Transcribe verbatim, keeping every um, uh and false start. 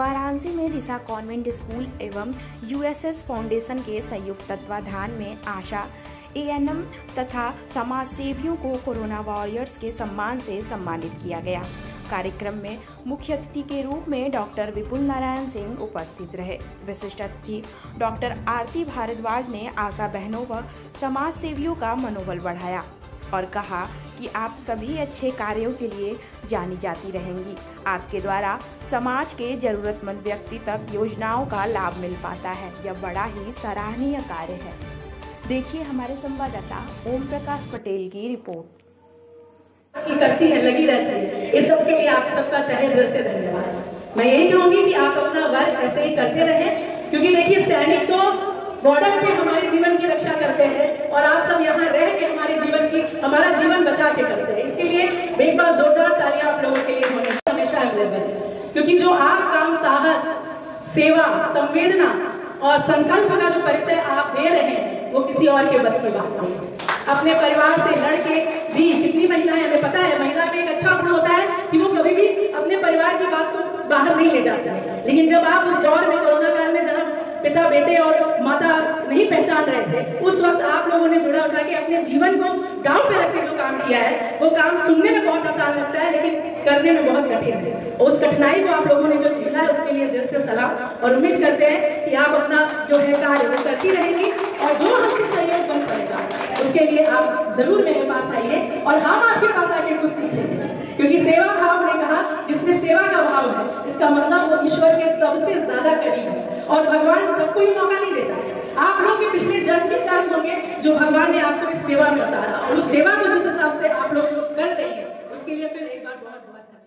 वाराणसी में Disha convent school एवं USS foundation के संयुक्त तत्वाधान में आशा, एएनएम तथा समाज सेवियों को कोरोना वॉरियर्स के सम्मान से सम्मानित किया गया। कार्यक्रम में मुख्य अतिथि के रूप में डॉक्टर विपुल नारायण सिंह उपस्थित रहे। विशिष्ट अतिथि डॉक्टर आरती भारद्वाज ने आशा बहनों व समाज सेवियों का मनोबल बढ़ाया और कहा कि आप सभी अच्छे कार्यों के लिए जानी जाती रहेंगी। आपके द्वारा समाज के जरूरतमंद व्यक्ति तक योजनाओं का लाभ मिल पाता है। यह बड़ा ही सराहनीय कार्य है। देखिए हमारे संवाददाता ओम प्रकाश पटेल की रिपोर्ट। करती है, लगी रहती है। इस सब के लिए आप सबका तहे दिल से धन्यवाद। मैं यही कहूंगी कि आप अपना वर्क ऐसे ही करते रहें, क्योंकि देखिए सैनिक तो बॉर्डर पे हमारे जीवन की रक्षा करते हैं और आप सब यहाँ रह के हमारे जीवन की हमारा जीवन बचा के करते हैं। इसके लिए एक बार जोरदार तालियां आप लोगों के लिए होने हमेशा अवेलेबल है, क्योंकि जो आप काम, साहस, सेवा, संवेदना और संकल्प का जो परिचय आप दे रहे हैं वो किसी और के बस की बात नहीं है। अपने परिवार से लड़के भी कितनी महिलाएं, हमें पता है महिला में एक अच्छा गुण होता है कि वो कभी भी अपने परिवार की बात को बाहर नहीं ले जाते हैं। लेकिन जब आप उस दौर में कोरोना काल में जहाँ पिता बेटे और माता नहीं पहचान रहे थे, उस वक्त आप लोगों ने जुड़ा उठा के अपने जीवन को गांव पे रख के जो काम किया है वो काम सुनने में बहुत आसान लगता है लेकिन करने में बहुत कठिन है। उस कठिनाई को आप लोगों ने जो झेला है उसके लिए दिल से सलाम और उम्मीद करते हैं कि आप अपना जो है कार्य वो करती रहेंगी और जो हमसे सहयोग बन पड़ेगा उसके लिए आप जरूर मेरे पास आइए और हम आपके पास आके कुछ सीखेंगे, क्योंकि सेवा भाव ने कहा जिसमें सेवा का भाव है इसका मतलब वो ईश्वर के सबसे ज्यादा करीब है और भगवान सबको ही मौका नहीं देता। आप लोग के पिछले जन्म के कर्म होंगे जो भगवान ने आपको इस सेवा में उतारा और उस सेवा को जिस हिसाब से आप लोग कर रहे हैं उसके लिए फिर एक बार बहुत बहुत